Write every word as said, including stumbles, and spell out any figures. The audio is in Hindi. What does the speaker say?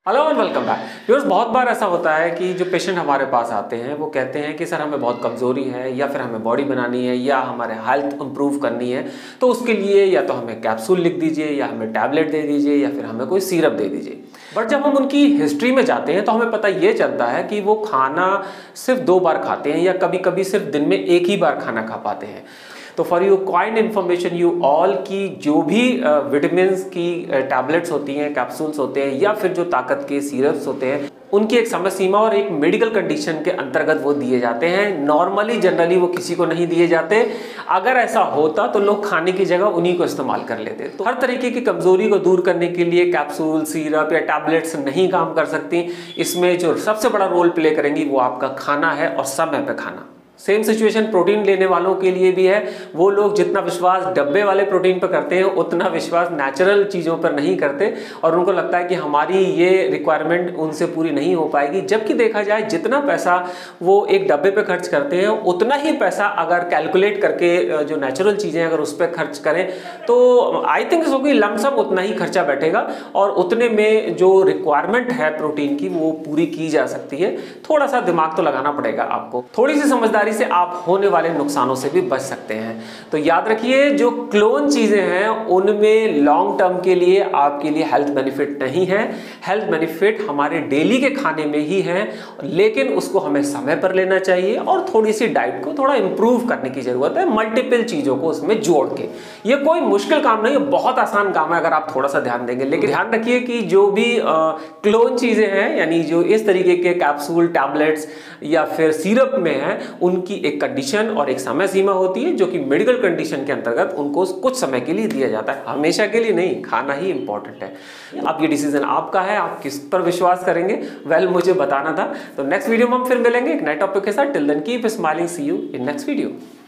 Hello and welcome back viewers. बहुत बार ऐसा होता है कि जो पेशेंट हमारे पास आते हैं वो कहते हैं कि सर हमें बहुत कमज़ोरी है या फिर हमें बॉडी बनानी है या हमारे हेल्थ इंप्रूव करनी है, तो उसके लिए या तो हमें कैप्सूल लिख दीजिए या हमें टैबलेट दे दीजिए या फिर हमें कोई सिरप दे दीजिए। बट जब हम उनकी हिस्ट्री में जाते हैं तो हमें पता ये चलता है कि वो खाना सिर्फ दो बार खाते हैं या कभी कभी सिर्फ दिन में एक ही बार खाना खा पाते हैं। तो for you kind information you all की जो भी विटामिन की टैबलेट्स होती हैं, कैप्सूल्स होते हैं या फिर जो ताकत के सिरप्स होते हैं, उनकी एक समय सीमा और एक मेडिकल कंडीशन के अंतर्गत वो दिए जाते हैं। नॉर्मली जनरली वो किसी को नहीं दिए जाते। अगर ऐसा होता तो लोग खाने की जगह उन्हीं को इस्तेमाल कर लेते। तो हर तरीके की कमजोरी को दूर करने के लिए कैप्सूल, सिरप या टैबलेट्स नहीं काम कर सकती। इसमें जो सबसे बड़ा रोल प्ले करेंगी वो आपका खाना है और समय पे खाना। सेम सिचुएशन प्रोटीन लेने वालों के लिए भी है। वो लोग जितना विश्वास डब्बे वाले प्रोटीन पर करते हैं उतना विश्वास नेचुरल चीज़ों पर नहीं करते और उनको लगता है कि हमारी ये रिक्वायरमेंट उनसे पूरी नहीं हो पाएगी। जबकि देखा जाए जितना पैसा वो एक डब्बे पे खर्च करते हैं उतना ही पैसा अगर कैलकुलेट करके जो नेचुरल चीज़ें अगर उस पर खर्च करें तो आई थिंक सो कि लमसम उतना ही खर्चा बैठेगा और उतने में जो रिक्वायरमेंट है प्रोटीन की वो पूरी की जा सकती है। थोड़ा सा दिमाग तो लगाना पड़ेगा आपको, थोड़ी सी समझदारी से आप होने वाले नुकसानों से भी बच सकते हैं। तो याद रखिए जो क्लोन चीजें हैं उनमें लॉन्ग टर्म के लिए आपके लिए हेल्थ बेनिफिट नहीं है। हेल्थ बेनिफिट हमारे डेली के खाने में ही है, लेकिन उसको हमें समय पर लेना चाहिए और थोड़ी सी डाइट को थोड़ा इंप्रूव करने की जरूरत है, मल्टीपल चीजों को उसमें जोड़ के। ये कोई मुश्किल काम नहीं है, बहुत आसान काम है अगर आप थोड़ा सा ध्यान देंगे। लेकिन ध्यान रखिए कि जो भी क्लोन चीजें हैं यानी जो इस तरीके के कैप्सूल, टैबलेट्स या फिर सिरप में है उनकी एक कंडीशन और एक समय सीमा होती है जो कि मेडिकल कंडीशन के अंतर्गत उनको कुछ समय के लिए दिया जाता है, हमेशा के लिए नहीं। खाना ही इंपॉर्टेंट है। अब ये डिसीजन आपका है, आप किस पर विश्वास करेंगे वेल well, मुझे बताना था। तो नेक्स्ट वीडियो में हम फिर मिलेंगे एक नए टॉपिक के साथ। Till then keep smiling, see you in next video.